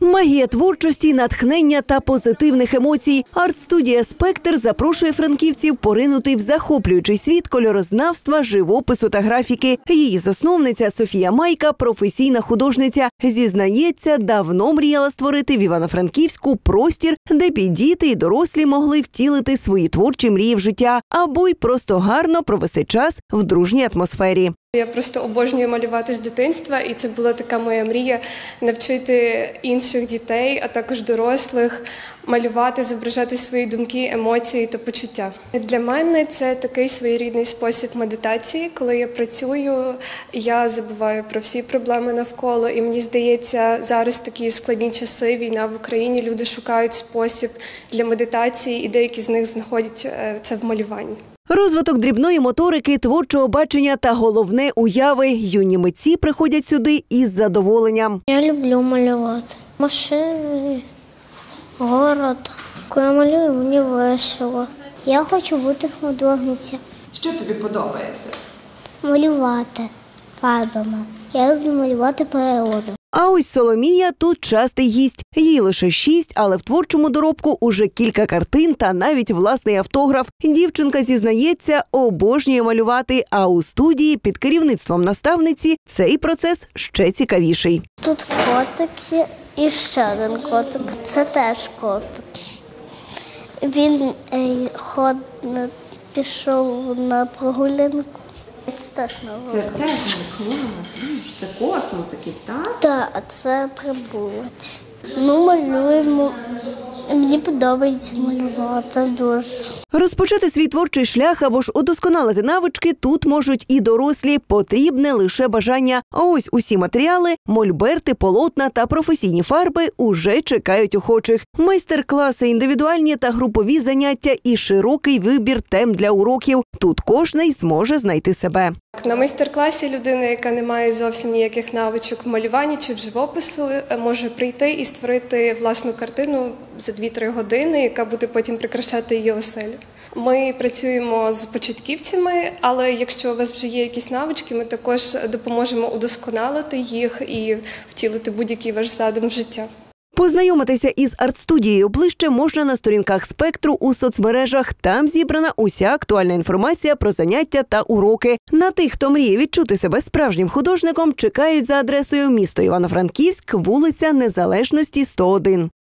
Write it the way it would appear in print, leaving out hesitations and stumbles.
Магія творчості, натхнення та позитивних емоцій. Арт-студія «Спектр» запрошує франківців поринути в захоплюючий світ кольорознавства, живопису та графіки. Її засновниця Софія Майка – професійна художниця. Зізнається, давно мріяла створити в Івано-Франківську простір, де б і діти, і дорослі могли втілити свої творчі мрії в життя, або й просто гарно провести час в дружній атмосфері. Я просто обожнюю малювати з дитинства, і це була така моя мрія – навчити інших дітей, а також дорослих малювати, зображати свої думки, емоції та почуття. Для мене це такий своєрідний спосіб медитації. Коли я працюю, я забуваю про всі проблеми навколо, і мені здається, зараз такі складні часи, війна в Україні, люди шукають спосіб для медитації, і деякі з них знаходять це в малюванні. Розвиток дрібної моторики, творчого бачення та головне – уяви. Юні митці приходять сюди із задоволенням. Я люблю малювати. Машини, город. Коли я малюю, мені весело. Я хочу бути художницею. Що тобі подобається? Малювати фарбами. Я люблю малювати природу. А ось Соломія тут частий гість. Їй лише 6, але в творчому доробку уже кілька картин та навіть власний автограф. Дівчинка зізнається, обожнює малювати, а у студії під керівництвом наставниці цей процес ще цікавіший. Тут котик є і ще один котик. Це теж котик. Він пішов на прогулянку. Це теж новий. Це теж це космос якийсь, так? Так, це прибулець. Малюємо. Мені подобається малювати дуже. Розпочати свій творчий шлях або ж удосконалити навички тут можуть і дорослі. Потрібне лише бажання. А ось усі матеріали – мольберти, полотна та професійні фарби – уже чекають охочих. Майстер-класи, індивідуальні та групові заняття і широкий вибір тем для уроків. Тут кожний зможе знайти себе. На майстер-класі людина, яка не має зовсім ніяких навичок в малюванні чи в живопису, може прийти і створити власну картину за 2-3 години, яка буде потім прикрашати її оселю. Ми працюємо з початківцями, але якщо у вас вже є якісь навички, ми також допоможемо удосконалити їх і втілити будь-який ваш задум в життя. Познайомитися із арт-студією ближче можна на сторінках «Спектру» у соцмережах. Там зібрана уся актуальна інформація про заняття та уроки. На тих, хто мріє відчути себе справжнім художником, чекають за адресою: місто Івано-Франківськ, вулиця Незалежності, 101.